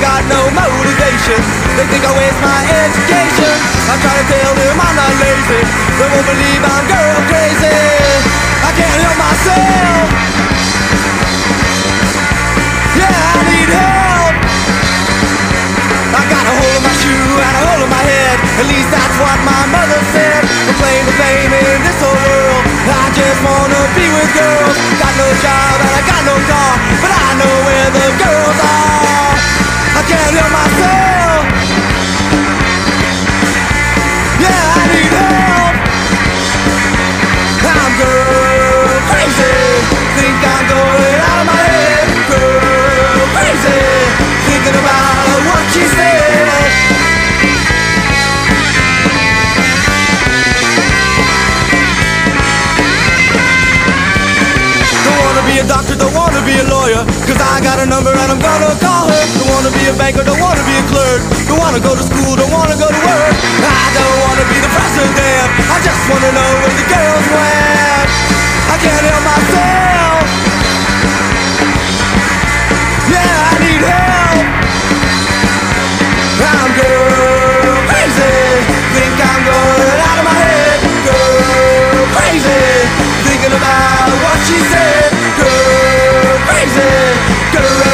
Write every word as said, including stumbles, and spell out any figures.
got no motivation. They think I waste my education. I try to tell them I'm not lazy. They won't believe I'm girl crazy. I can't help myself. Yeah, I need help. I got a hole in my shoe and a hole in my head. At least that's what my mother said. I'm playing the fame in this whole world. I just wanna be with girls. Got no job and I got no car, but I know where the girls are. I can't help myself. Yeah, I need help. I'm girl crazy. Think I'm going out of my head. Girl crazy. Thinking about what she said. Be a doctor, don't wanna be a lawyer, cause I got a number and I'm gonna call her. Don't wanna be a banker, don't wanna be a clerk. Don't wanna go to school, don't wanna go to work. I don't wanna be the president. I just wanna know where the girls went. I can't help myself. Yeah, I need help. I'm girl crazy. Think I'm going out of my head. Girl crazy. Thinking about what she said. Girl crazy, girl